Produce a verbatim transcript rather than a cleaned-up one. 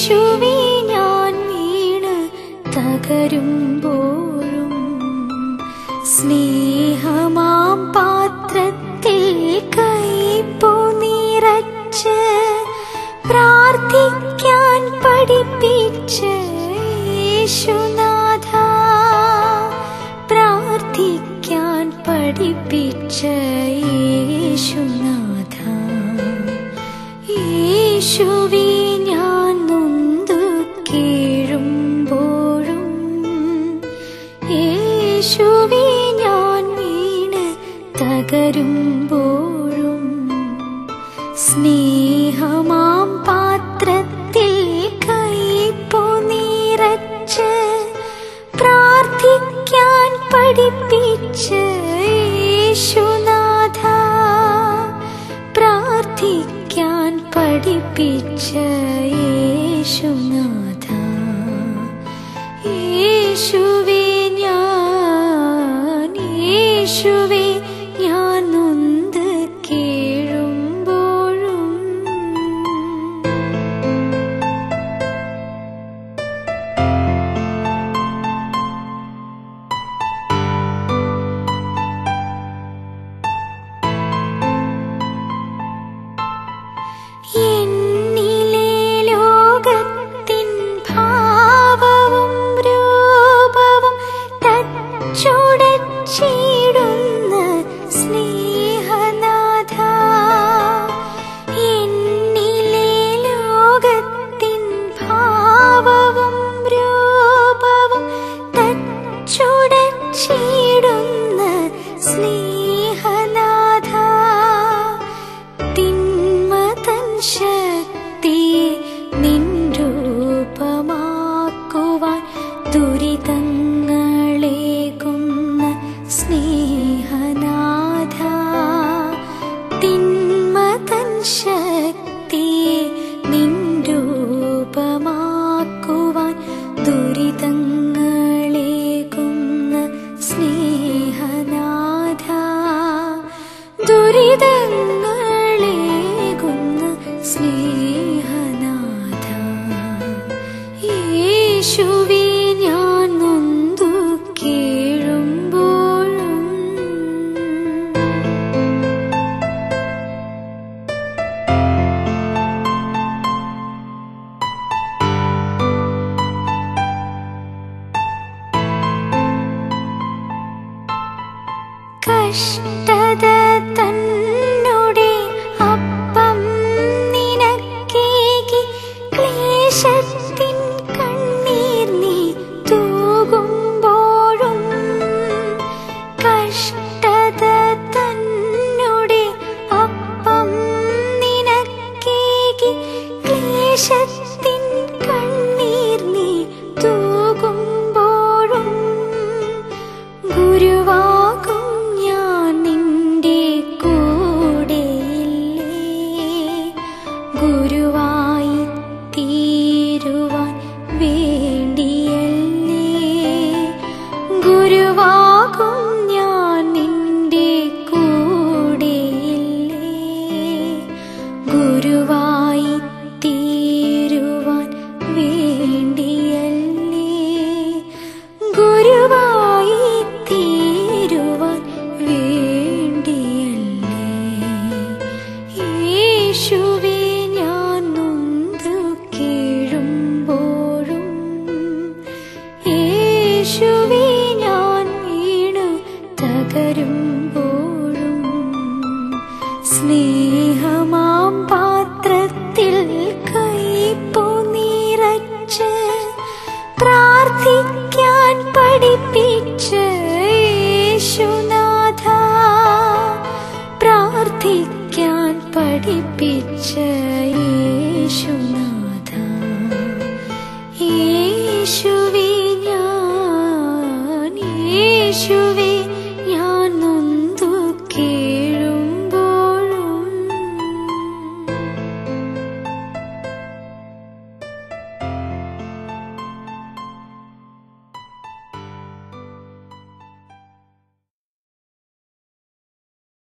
യേശുവേ ഞാൻ വീണ് തകരുമ്പോഴും സ്നേഹമാം പാത്രത്തിൽ കൈപ്പു നിറച്ച് പ്രാർത്ഥിക്കാൻ പഠിപ്പിച്ച യേശുനാഥ, പ്രാർത്ഥിക്കാൻ പഠിപ്പിച്ച യേശുനാഥ. യേശുവേ ഞാൻ നൊന്തു കീഴുമ്പോഴും യേശുവേ ഞാൻ വീണ് തകരുമ്പോഴും സ്നേഹമാം പാത്രത്തിൽ കൈപ്പു നിറച്ച് പ്രാർത്ഥിക്കാൻ പഠിപ്പിച്ച യേശുനാഥ, പ്രാർത്ഥിക്കാൻ പഠിപ്പിച്ച യേശുനാഥ. യേശുവേ ഞാൻ യേശുവേ ഞാൻ നൊന്ത് കീഴുമ്പോഴും എന്നിലെ ലോകത്തിൻ ഭാവവും രൂപവും തച്ചുടച്ചിടുന്ന സ്നേഹനാഥ, എന്നിലെ ലോകത്തിൻ ഭാവവും രൂപവും തച്ചുടച്ചിടുന്ന സ്നേഹനാഥ. തിന്മതൻ ശക്തിയെ നിൻ രൂപമാക്കുവാൻ ദുരിതങ്ങളേകുന്ന സ്നേഹനാഥ, തിന്മതൻ ശക്തിയെ നിൻ രൂപമാക്കുവാൻ ദുരിതങ്ങളേകുന്ന സ്നേഹനാഥ, ദുരിതങ്ങളേകുന്ന സ്നേഹനാഥ. യേശുവേ ഞാൻ നൊന്തു കീഴുമ്പോഴും കഷ്ടത തന്നോടെ അപ്പം നിനക്കേകി ക്ലേശത്തിൻ കണ്ണീർ നീ തൂകുമ്പോഴും, കഷ്ടത തന്നോടെ അപ്പം നിനക്കേകി ക്ലേശത്തിൻ കണ്ണീർ നീ തൂകുമ്പോഴും ഗുരുവാകും ഞാൻ നിന്റെ കൂടെയില്ലേ, ഗുരുവായി തീരുവാൻ വേണ്ടിയല്ലേ, ഗുരുവാകും ഞാൻ നിന്റെ കൂടെയില്ലേ, ഗുരുവായി തീരുവാൻ വേണ്ടിയല്ലേ, ഗുരുവായി തീരുവാൻ വേണ്ടിയല്ലേ. യേശുവേ ഞാൻ നൊന്തു കീഴുമ്പോഴും യേശുവേ ഞാൻ വീണു തകരുമ്പോഴും സ്നേഹമാം പാത്രത്തിൽ കൈപ്പു നിറച്ച് പ്രാർത്ഥിക്കാൻ പഠിപ്പിച്ച യേശുനാഥ, പ്രാർത്ഥിക്കാൻ പഠിപ്പിച്ച യേശുനാഥ. യേശുവേ ഞാൻ യേശുവേ